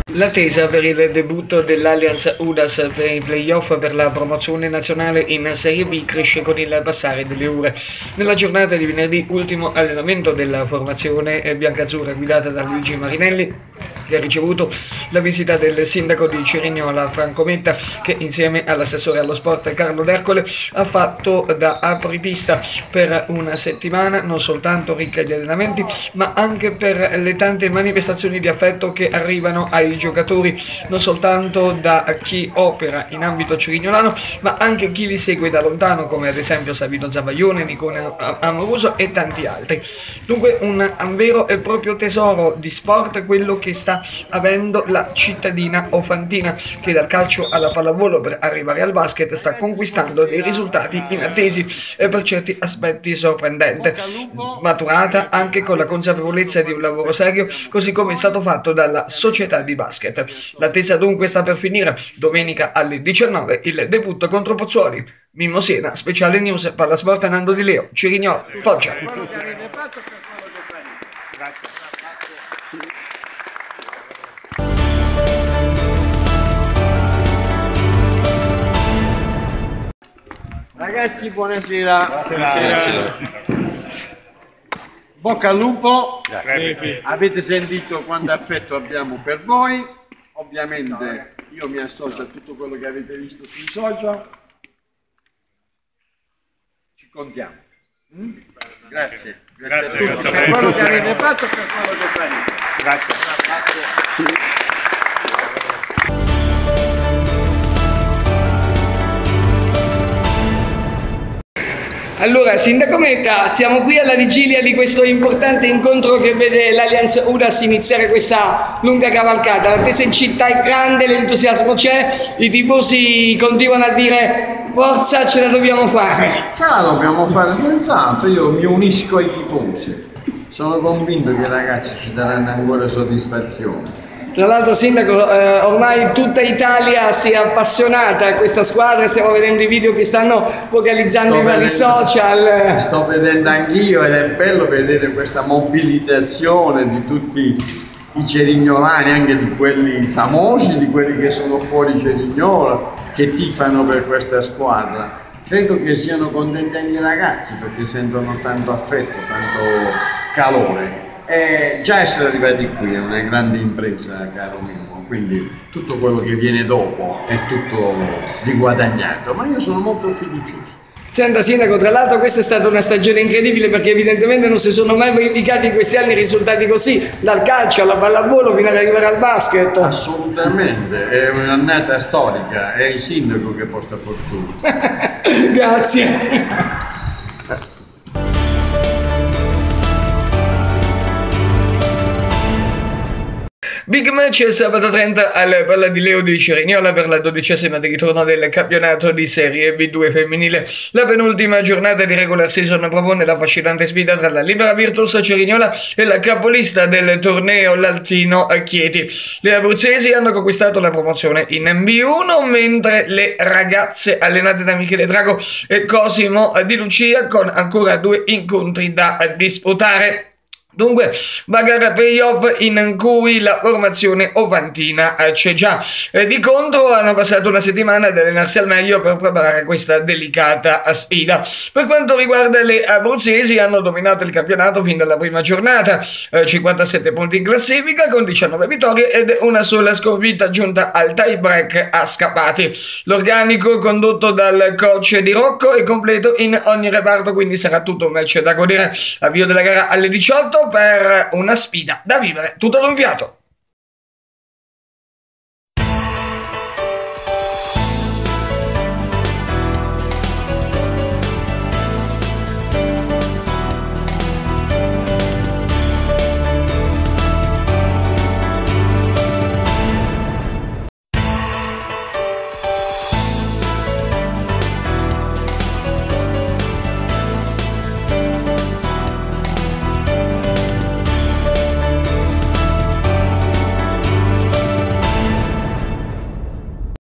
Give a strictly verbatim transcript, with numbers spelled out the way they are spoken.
L'attesa per il debutto dell'Allianz Udas per i playoff per la promozione nazionale in Serie B cresce con il passare delle ore. Nella giornata di venerdì, ultimo allenamento della formazione biancazzurra guidata da Luigi Marinelli, che ha ricevuto la visita del sindaco di Cerignola Franco Metta, che insieme all'assessore allo sport Carlo D'Ercole ha fatto da apripista per una settimana non soltanto ricca di allenamenti, ma anche per le tante manifestazioni di affetto che arrivano ai giocatori, non soltanto da chi opera in ambito cerignolano, ma anche chi li segue da lontano, come ad esempio Savino Zavaglione, Nicone Amoruso e tanti altri. Dunque un, un vero e proprio tesoro di sport, quello che sta avendo la cittadina ofantina, che dal calcio alla pallavolo per arrivare al basket sta conquistando dei risultati inattesi e per certi aspetti sorprendente, maturata anche con la consapevolezza di un lavoro serio, così come è stato fatto dalla società di basket. L'attesa dunque sta per finire. Domenica alle diciannove il debutto contro Pozzuoli. Mimmo Siena, speciale news, Pallasport Nando Di Leo, Cerignola, Foggia. Ragazzi, buonasera. Buonasera. Buonasera. Bocca al lupo. Grazie. Avete sentito quanto affetto abbiamo per voi. Ovviamente io mi associo a tutto quello che avete visto sui social. Ci contiamo. Mm? Grazie. Grazie, grazie a tutti grazie per quello che avete fatto e per quello che farete. Grazie. Grazie. Allora, Sindaco Metta, siamo qui alla vigilia di questo importante incontro che vede l'Allianz Udas iniziare questa lunga cavalcata. L'attesa in città è grande, l'entusiasmo c'è, i tifosi continuano a dire forza, ce la dobbiamo fare. Ce la dobbiamo fare senz'altro, io mi unisco ai tifosi. Sono convinto che i ragazzi ci daranno ancora soddisfazione. Tra l'altro, Sindaco, eh, ormai tutta Italia si è appassionata a questa squadra, stiamo vedendo i video che stanno focalizzando sto i vari vedendo, social. Sto vedendo anch'io ed è bello vedere questa mobilitazione di tutti i cerignolani, anche di quelli famosi, di quelli che sono fuori Cerignola, che tifano per questa squadra. Credo che siano contenti anche i ragazzi perché sentono tanto affetto, tanto calore. E già essere arrivati qui è una grande impresa, caro Mimmo, quindi tutto quello che viene dopo è tutto di guadagnato, ma io sono molto fiducioso. Senta Sindaco, tra l'altro questa è stata una stagione incredibile perché evidentemente non si sono mai verificati in questi anni risultati così, dal calcio alla pallavolo fino ad arrivare al basket. Assolutamente, è un'annata storica, è il sindaco che porta fortuna. Grazie. Big match sabato trenta al Palla di Leo di Cerignola per la dodicesima di ritorno del campionato di Serie B due femminile. La penultima giornata di regular season propone la affascinante sfida tra la Libera Virtus Cerignola e la capolista del torneo l'Altino Chieti. Le abruzzesi hanno conquistato la promozione in B uno, mentre le ragazze allenate da Michele Drago e Cosimo Di Lucia con ancora due incontri da disputare. Dunque, bagara playoff in cui la formazione ofantina c'è già. Eh, di contro hanno passato una settimana ad allenarsi al meglio per preparare questa delicata sfida. Per quanto riguarda le abruzzesi, hanno dominato il campionato fin dalla prima giornata, eh, cinquantasette punti in classifica con diciannove vittorie ed una sola sconfitta giunta al tie break a scappati. L'organico condotto dal coach Di Rocco è completo in ogni reparto, quindi sarà tutto un match da godere. Avvio della gara alle diciotto per una sfida da vivere tutto ad un fiato.